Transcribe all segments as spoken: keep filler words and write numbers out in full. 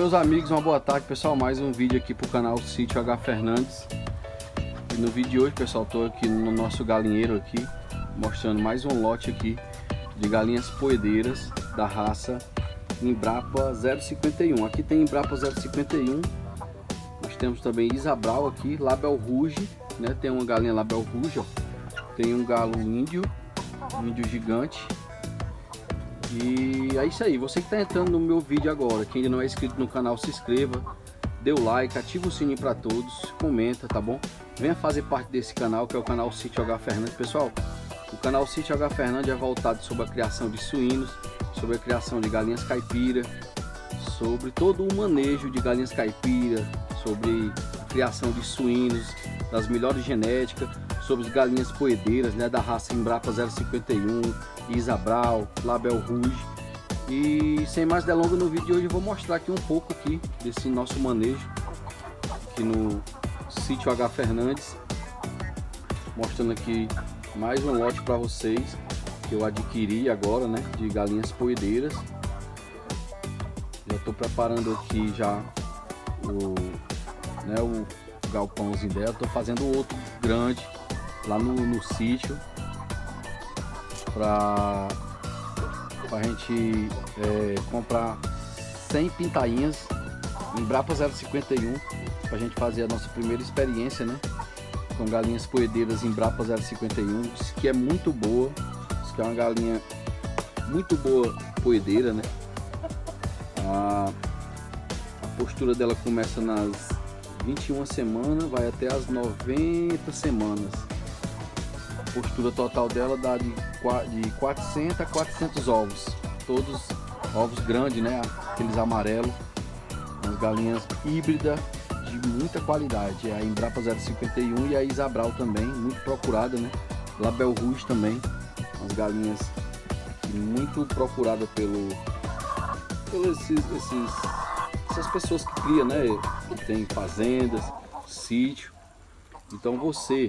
meus amigos, uma boa tarde, pessoal. Mais um vídeo aqui pro canal Sítio H Fernandes. E no vídeo de hoje, pessoal, tô aqui no nosso galinheiro aqui, mostrando mais um lote aqui de galinhas poedeiras da raça Embrapa zero cinquenta e um. Aqui tem Embrapa zero cinquenta e um. Nós temos também Isabral aqui, Label Rouge, né? Tem uma galinha Label Rouge, ó. Tem um galo índio, um índio gigante. E é isso aí, você que está entrando no meu vídeo agora, que ainda não é inscrito no canal, se inscreva, dê o like, ativa o sininho para todos, comenta, tá bom? Venha fazer parte desse canal, que é o canal Sítio H Fernandes. Pessoal, o canal Sítio H Fernandes é voltado sobre a criação de suínos, sobre a criação de galinhas caipira, sobre todo o manejo de galinhas caipira, sobre a criação de suínos das melhores genéticas, sobre as galinhas poedeiras, né, da raça Embrapa zero cinquenta e um, Isabral, Label Rouge. E sem mais delongas, no vídeo de hoje eu vou mostrar aqui um pouco aqui desse nosso manejo aqui no Sítio H Fernandes, mostrando aqui mais um lote para vocês que eu adquiri agora, né, de galinhas poedeiras. Já estou preparando aqui já o, né, o galpãozinho dela. Estou fazendo outro grande lá no, no sítio para a gente é, comprar cem pintainhas Embrapa zero cinquenta e um para a gente fazer a nossa primeira experiência, né, com galinhas poedeiras Embrapa zero cinquenta e um, que é muito boa, que é uma galinha muito boa poedeira, né? A, a postura dela começa nas vinte e uma semanas, vai até as noventa semanas. A postura total dela dá de, de quatrocentos a quatrocentos ovos, todos ovos grandes, né? Aqueles amarelos, umas galinhas híbridas de muita qualidade. É a Embrapa zero cinquenta e um e a Isabral também, muito procurada, né? Label Rouge também, umas galinhas muito procuradas pelo, pelos esses, esses, essas pessoas que criam, né? Que tem fazendas, sítio. Então você,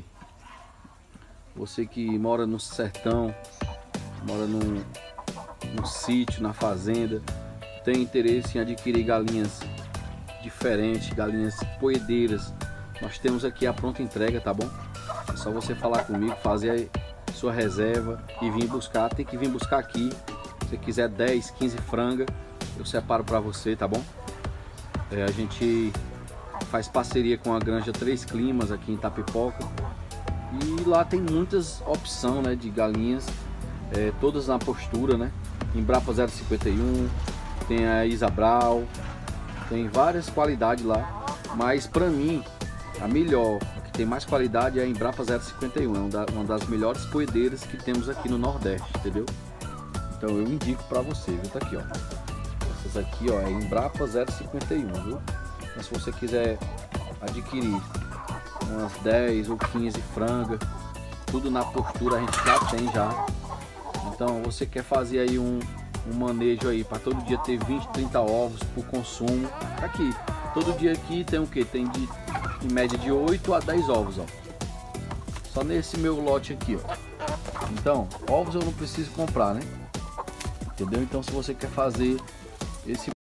você que mora no sertão, mora num, num sítio, na fazenda, tem interesse em adquirir galinhas diferentes, galinhas poedeiras, nós temos aqui a pronta entrega, tá bom? É só você falar comigo, fazer a sua reserva e vir buscar. Tem que vir buscar aqui. Se você quiser dez, quinze frangas, eu separo para você, tá bom? É, a gente faz parceria com a Granja Três Climas aqui em Itapipoca. E lá tem muitas opções, né, de galinhas, é, todas na postura, né? Embrapa zero cinquenta e um, tem a Isabral, tem várias qualidades lá. Mas para mim, a melhor, que tem mais qualidade, é a Embrapa zero cinquenta e um, é uma das melhores poedeiras que temos aqui no Nordeste, entendeu? Então eu indico para você, viu? Tá aqui, ó. Essas aqui, ó, é Embrapa zero cinquenta e um, viu? Então se você quiser adquirir umas dez ou quinze frangas, tudo na postura a gente já tem já. Então você quer fazer aí um, um manejo aí para todo dia ter vinte, trinta ovos por consumo, tá aqui. Todo dia aqui tem o que? Tem de, em média de oito a dez ovos, ó. Só nesse meu lote aqui, ó. Então, ovos eu não preciso comprar, né? Entendeu? Então se você quer fazer esse